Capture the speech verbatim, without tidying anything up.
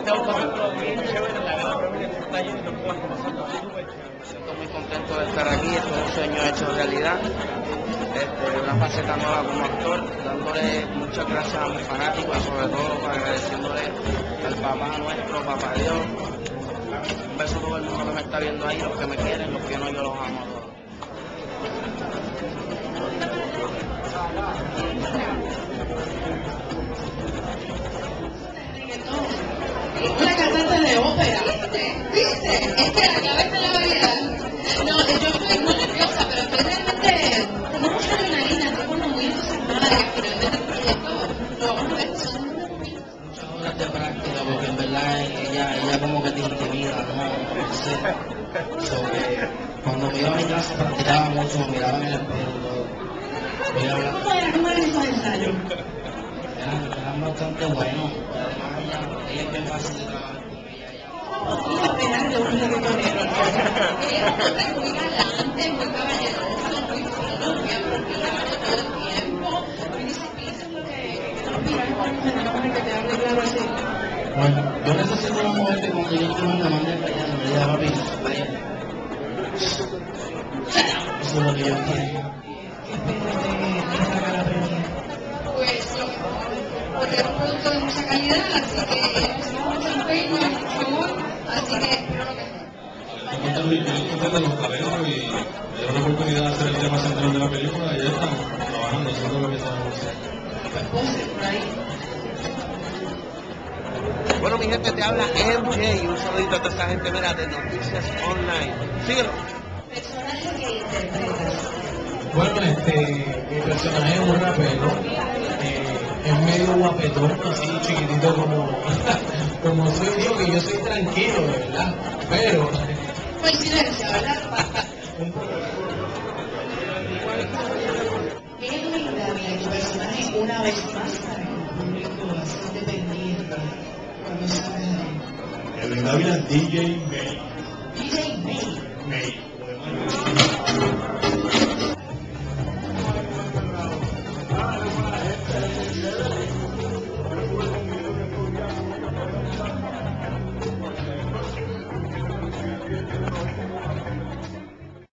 estamos pasando bien chévere, la gran familia que está yendo, lo estamos pasando súper chévere. Me siento muy contento de estar aquí, esto es un sueño hecho realidad. Este, una faceta nueva como actor, dándole muchas gracias a mis fanáticos, sobre todo agradeciéndole al papá nuestro, papá Dios. Un beso a todo el mundo que me está viendo ahí, los que me quieren, los que no, yo los amo a todos. Una cantante de ópera, ¿viste? ¿Viste? Es que la clave está en la variedad. No, yo estoy muy nerviosa, pero estoy realmente tengo mucha adrenalina, estoy como muy entusiasmada de que finalmente el proyecto lo vamos a ver. Son Muchas horas de práctica, porque en verdad ella, ella como que te intimida, ¿no? No sé. Sobre, cuando me iba a mi clase practicaba mucho, me miraba en el espejo y todo. Voy a hablar. ¿Cómo era? ¿Cómo eran esos ensayos? Eran, eran bastante buenos. Además, ella, ella es bien fácil de trabajar con ella. ella. No podía esperar de un reggaetonero. Ella es muy galante, muy caballerosa, muy fino, muy apropiada todo el tiempo, muy disciplinada. Eso es lo que nos pide una mujer, una mujer que te hable claro así. Bueno, yo necesito una mujer que cuando yo quiero una manda para allá, me diga, papi, vaya. Eso es lo que yo quiero. ¿Qué esperas de esta gala premier? Pues lo mejor, porque es un producto de mucha calidad, así que pusimos mucho empeño, mucho amor, así que espero lo mejor. De los talentos y de una oportunidad de hacer el tema central de la película y ya estamos trabajando, haciendo lo que sabemos hacer. Pues pose por ahí. Bueno, mi gente, te habla M J, un saludito a toda esa gente, mira, de Noticias Online. Síguelo. Personaje que interpretas. Bueno, este, mi personaje es un rapero, eh, es medio guapetón, así chiquitito como, como soy yo, que yo soy tranquilo, de verdad, pero Coincidencia, ¿verdad? un poco. En Navidad, tu personaje una vez más para que el público así dependiente cuando salga de ahí. El Dávila D J May.